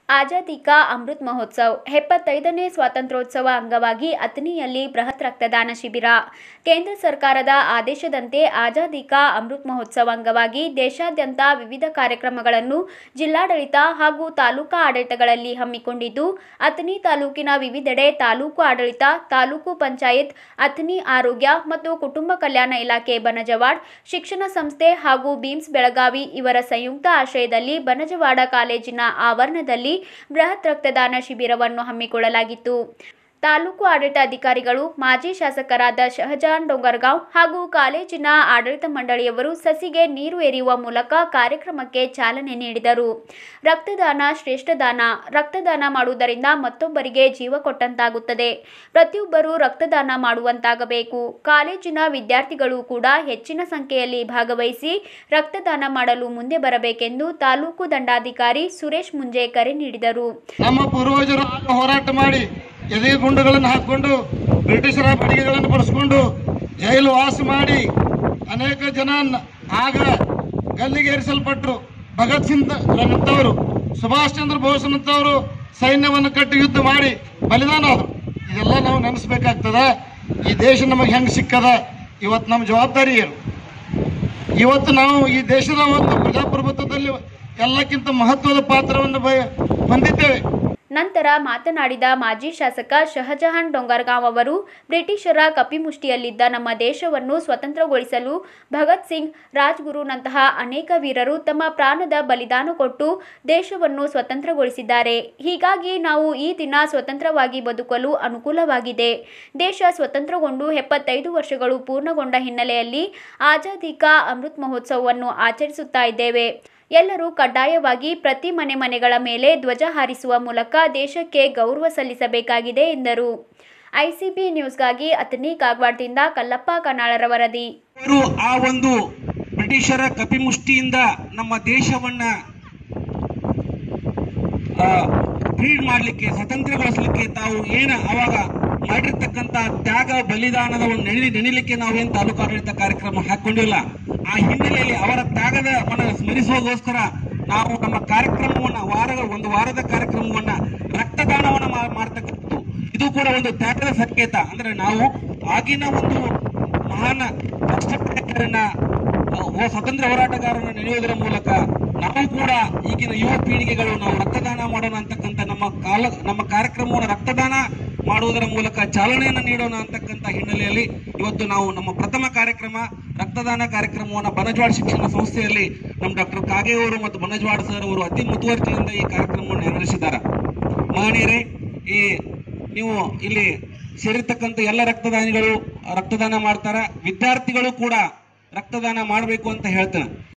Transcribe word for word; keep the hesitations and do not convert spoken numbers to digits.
ಆಜಾದಿ ಕಾ ಅಮೃತ್ ಮಹೋತ್ಸವ್ ಎಪ್ಪತ್ತೈದನೇ ಸ್ವಾತಂತ್ರ್ಯೋತ್ಸವ ಅಂಗವಾಗಿ ಅಥಣಿಯಲ್ಲಿ ಬೃಹತ್ ರಕ್ತದಾನ ಶಿಬಿರ. ಕೇಂದ್ರ ಸರ್ಕಾರದ ಆದೇಶದಂತೆ ಆಜಾದಿ ಕಾ ಅಮೃತ್ ಮಹೋತ್ಸವ ಅಂಗವಾಗಿ ದೇಶಾದ್ಯಂತ ವಿವಿಧ ಕಾರ್ಯಕ್ರಮಗಳನ್ನು ಜಿಲ್ಲಾಡಳಿತ ಹಾಗೂ ತಾಲೂಕಾ ಆಡಳಿತಗಳಲ್ಲಿ ಹಮ್ಮಿಕೊಂಡಿದ್ದು, ಅಥಣಿ ತಾಲೂಕಿನ ವಿವಿಧೆಡೆ ತಾಲೂಕು ಆಡಳಿತ, ತಾಲೂಕು ಪಂಚಾಯತ್, ಅಥಣಿ ಆರೋಗ್ಯ ಮತ್ತು ಕುಟುಂಬ ಕಲ್ಯಾಣ ಇಲಾಖೆ ಬನಜವಾಡ, ಶಿಕ್ಷಣ ಸಂಸ್ಥೆ ಹಾಗೂ ಬೀಮ್ಸ್ ಬೆಳಗಾವಿ ಇವರ ಸಂಯುಕ್ತ ಆಶ್ರಯದಲ್ಲಿ ಬನಜವಾಡ ಕಾಲೇಜಿನ ಆವರಣದಲ್ಲಿ ಬೃಹತ್ ರಕ್ತದಾನ ಶಿಬಿರವನ್ನು ಹಮ್ಮಿಕೊಳ್ಳಲಾಗಿತ್ತು. ತಾಲೂಕು ಆಡಳಿತಾಧಿಕಾರಿಗಳು, ಮಾಜಿ ಶಾಸಕರಾದ ಶಹಜಹಾನ್ ಡೋಂಗರಗಾಂವ್ ಹಾಗೂ ಕಾಲೇಜಿನ ಆಡಳಿತ ಮಂಡಳಿಯವರು ಸಸಿಗೆ ನೀರು ಎರೆಯುವ ಮೂಲಕ ಕಾರ್ಯಕ್ರಮಕ್ಕೆ ಚಾಲನೆ ನೀಡಿದರು. ರಕ್ತದಾನ ಶ್ರೇಷ್ಠ ದಾನ. ರಕ್ತದಾನ ಮಾಡುವುದರಿಂದ ಮತ್ತೊಬ್ಬರಿಗೆ ಜೀವ ಕೊಟ್ಟಂತಾಗುತ್ತದೆ. ಪ್ರತಿಯೊಬ್ಬರೂ ರಕ್ತದಾನ ಮಾಡುವಂತಾಗಬೇಕು. ಕಾಲೇಜಿನ ವಿದ್ಯಾರ್ಥಿಗಳು ಕೂಡ ಹೆಚ್ಚಿನ ಸಂಖ್ಯೆಯಲ್ಲಿ ಭಾಗವಹಿಸಿ ರಕ್ತದಾನ ಮಾಡಲು ಮುಂದೆ ಬರಬೇಕೆಂದು ತಾಲೂಕು ದಂಡಾಧಿಕಾರಿ ಸುರೇಶ್ ಮುಂಜೆ ಕರೆ ನೀಡಿದರು. ನಮ್ಮ ಪೂರ್ವಜರು ಹೋರಾಟ ಮಾಡಿ ಎದೆ ಗುಂಡುಗಳನ್ನು ಹಾಕಿಕೊಂಡು ಬ್ರಿಟಿಷರ ಬಡಿಗೆಗಳನ್ನು ಬಡಿಸಿಕೊಂಡು ಜೈಲು ವಾಸ ಮಾಡಿ ಅನೇಕ ಜನ ಆಗ ಗಲ್ಲಿಗೇರಿಸಲ್ಪಟ್ಟರು. ಭಗತ್ ಸಿಂಗ್ ನಂತವರು, ಸುಭಾಷ್ ಚಂದ್ರ ಬೋಸ್ನಂತವರು ಸೈನ್ಯವನ್ನು ಕಟ್ಟಿ ಯುದ್ಧ ಮಾಡಿ ಬಲಿದಾನ ಆದರು. ಇದೆಲ್ಲ ನಾವು ನೆನೆಸ್ಬೇಕಾಗ್ತದ. ಈ ದೇಶ ನಮಗೆ ಹೆಂಗೆ ಸಿಕ್ಕದ, ಇವತ್ತು ನಮ್ಮ ಜವಾಬ್ದಾರಿ ಏನು? ಇವತ್ತು ನಾವು ಈ ದೇಶದ ಒಂದು ಪ್ರಜಾಪ್ರಭುತ್ವದಲ್ಲಿ ಎಲ್ಲಕ್ಕಿಂತ ಮಹತ್ವದ ಪಾತ್ರವನ್ನು ಹೊಂದಿದ್ದೇವೆ. ನಂತರ ಮಾತನಾಡಿದ ಮಾಜಿ ಶಾಸಕ ಶಹಜಹಾನ್ ಡೋಂಗರಗಾಂವ್ ಅವರು, ಬ್ರಿಟಿಷರ ಕಪಿಮುಷ್ಟಿಯಲ್ಲಿದ್ದ ನಮ್ಮ ದೇಶವನ್ನು ಸ್ವತಂತ್ರಗೊಳಿಸಲು ಭಗತ್ ಸಿಂಗ್, ರಾಜ್ಗುರುನಂತಹ ಅನೇಕ ವೀರರು ತಮ್ಮ ಪ್ರಾಣದ ಬಲಿದಾನ ಕೊಟ್ಟು ದೇಶವನ್ನು ಸ್ವತಂತ್ರಗೊಳಿಸಿದ್ದಾರೆ. ಹೀಗಾಗಿ ನಾವು ಈ ದಿನ ಸ್ವತಂತ್ರವಾಗಿ ಬದುಕಲು ಅನುಕೂಲವಾಗಿದೆ. ದೇಶ ಸ್ವತಂತ್ರಗೊಂಡು ಎಪ್ಪತ್ತೈದು ವರ್ಷಗಳು ಪೂರ್ಣಗೊಂಡ ಹಿನ್ನೆಲೆಯಲ್ಲಿ ಆಜಾದಿ ಕಾ ಅಮೃತ್ ಮಹೋತ್ಸವವನ್ನು ಆಚರಿಸುತ್ತಾ ಇದ್ದೇವೆ. ಎಲ್ಲರೂ ಕಡ್ಡಾಯವಾಗಿ ಪ್ರತಿ ಮನೆ ಮನೆಗಳ ಮೇಲೆ ಧ್ವಜ ಹಾರಿಸುವ ಮೂಲಕ ದೇಶಕ್ಕೆ ಗೌರವ ಸಲ್ಲಿಸಬೇಕಾಗಿದೆ ಎಂದರು. ಐಸಿಬಿ ನ್ಯೂಸ್ಗಾಗಿ ಅಥಣಿ ಕಾಗವಾಡದಿಂದ ಕಲ್ಲಪ್ಪ ಕನಾಳರ ವರದಿ. ಅವರು ಆ ಒಂದು ಬ್ರಿಟಿಷರ ಕಪಿಮುಷ್ಟಿಯಿಂದ ನಮ್ಮ ದೇಶವನ್ನ ಫ್ರೀಡ್ ಮಾಡಲಿಕ್ಕೆ, ಸ್ವತಂತ್ರಗೊಳಿಸಲಿಕ್ಕೆ ತಾವು ಏನು ಅವಾಗ ಮಾಡಿರ್ತಕ್ಕಂಥ ತ್ಯಾಗ ಬಲಿದಾನದ ಒಂದು ನೆನೆ ನೆನೆಲಿಕ್ಕೆ ನಾವೇನು ತಾಲೂಕು ಆಡಳಿತ ಕಾರ್ಯಕ್ರಮ ಹಾಕೊಂಡಿಲ್ಲ. ಆ ಹಿನ್ನೆಲೆಯಲ್ಲಿ ಅವರ ತ್ಯಾಗದ ಮನ ಸ್ಮರಿಸುವುದಕ್ಕೋಸ್ಕರ ನಾವು ನಮ್ಮ ಕಾರ್ಯಕ್ರಮವನ್ನ ವಾರ ಒಂದು ವಾರದ ಕಾರ್ಯಕ್ರಮವನ್ನ ರಕ್ತದಾನವನ್ನ ಮಾಡ್ತಕ್ಕಂಥದ್ದು. ಇದು ಕೂಡ ಒಂದು ತ್ಯಾಗದ ಸಂಕೇತ. ಅಂದ್ರೆ ನಾವು ಆಗಿನ ಒಂದು ಮಹಾನ್ ರಾಷ್ಟ್ರನಾಯಕರನ್ನ, ಸ್ವತಂತ್ರ ಹೋರಾಟಗಾರರನ್ನ ನೆನೆಯುವುದರ ಮೂಲಕ ನಾವು ಕೂಡ ಈಗಿನ ಯುವ ಪೀಳಿಗೆಗಳು ನಾವು ರಕ್ತದಾನ ಮಾಡೋಣ ಅಂತಕ್ಕಂಥ ನಮ್ಮ ಕಾಲ ನಮ್ಮ ಕಾರ್ಯಕ್ರಮವನ್ನು ರಕ್ತದಾನ ಮಾಡುವುದರ ಮೂಲಕ ಚಾಲನೆಯನ್ನು ನೀಡೋಣ ಅಂತಕ್ಕಂಥ ಹಿನ್ನೆಲೆಯಲ್ಲಿ ಇವತ್ತು ನಾವು ನಮ್ಮ ಪ್ರಥಮ ಕಾರ್ಯಕ್ರಮ ರಕ್ತದಾನ ಕಾರ್ಯಕ್ರಮವನ್ನು ಬನಜವಾಡ ಶಿಕ್ಷಣ ಸಂಸ್ಥೆಯಲ್ಲಿ ನಮ್ಮ ಡಾಕ್ಟರ್ ಕಾಗೇಯವರು ಮತ್ತು ಬನಜವಾಡ ಸರ್ ಅವರು ಅತಿ ಮುತುವರ್ಜಿಯಿಂದ ಈ ಕಾರ್ಯಕ್ರಮವನ್ನು ನೆರವೇರಿಸಿದ್ದಾರೆ. ಮಹನೀಯರೇ, ಈ ನೀವು ಇಲ್ಲಿ ಸೇರಿರ್ತಕ್ಕಂಥ ಎಲ್ಲ ರಕ್ತದಾನಿಗಳು ರಕ್ತದಾನ ಮಾಡ್ತಾರ. ವಿದ್ಯಾರ್ಥಿಗಳು ಕೂಡ ರಕ್ತದಾನ ಮಾಡಬೇಕು ಅಂತ ಹೇಳ್ತೇನೆ.